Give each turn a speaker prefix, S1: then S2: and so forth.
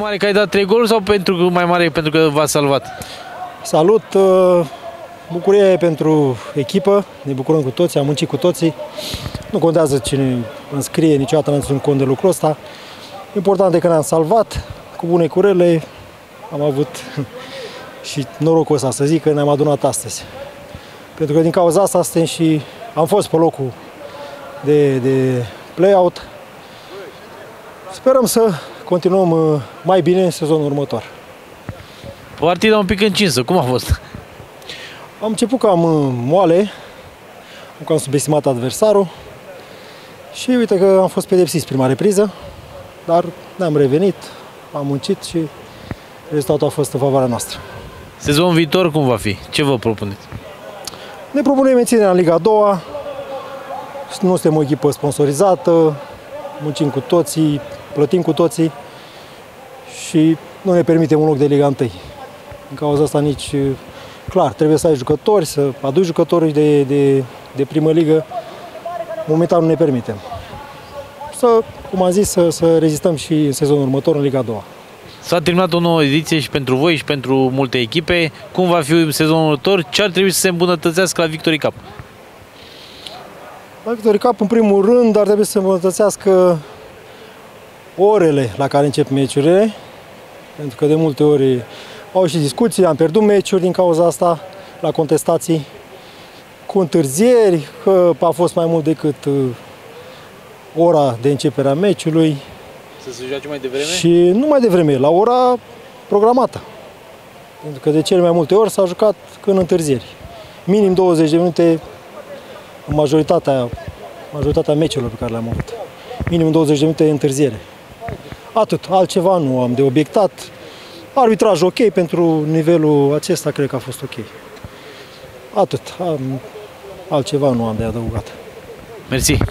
S1: mare că ai dat 3 goluri sau mai mare pentru că v-ați salvat?
S2: Salut! Bucuria e pentru echipă, ne bucurăm cu toții, am muncit cu toții. Nu contează cine înscrie, niciodată n-am ținut cont de lucrul ăsta. Important e că ne-am salvat, cu bune cu rele, am avut și norocul ăsta să zic că ne-am adunat astăzi. Pentru că din cauza asta am fost pe locul de play-out. Sperăm să continuăm mai bine în sezonul următor.
S1: Partida un pic încinsă, cum a fost?
S2: Am început cam moale, am cam subestimat adversarul și uite că am fost pedepsiți prima repriză, dar ne-am revenit, am muncit și rezultatul a fost în favoarea noastră.
S1: Sezonul viitor cum va fi? Ce vă propuneți?
S2: Ne propunem menținerea în Liga a doua, nu suntem o echipă sponsorizată, muncim cu toții, plătim cu toții și nu ne permitem un loc de Liga 1. Din cauza asta clar, trebuie să ai jucători, să aduci jucători de primă ligă. Momentan nu ne permitem. Cum am zis, să rezistăm și în sezonul următor în Liga a doua.
S1: S-a terminat o nouă ediție și pentru voi și pentru multe echipe. Cum va fi sezonul următor? Ce ar trebui să se îmbunătățească la Victory Cup?
S2: La Victory Cup, în primul rând, ar trebui să se îmbunătățească orele la care încep meciurile, pentru că de multe ori au și discuții, am pierdut meciuri din cauza asta, la contestații, cu întârzieri, că a fost mai mult decât ora de începere a meciului.
S1: Să se joace mai devreme?
S2: Și nu mai devreme, la ora programată. Pentru că de cele mai multe ori s-a jucat în întârzieri. Minim 20 de minute în majoritatea meciurilor pe care le-am avut. Minim 20 de minute întârziere. Atât, altceva nu am de obiectat. Arbitraj ok, pentru nivelul acesta cred că a fost ok. Atât, altceva nu am de adăugat.
S1: Mersi.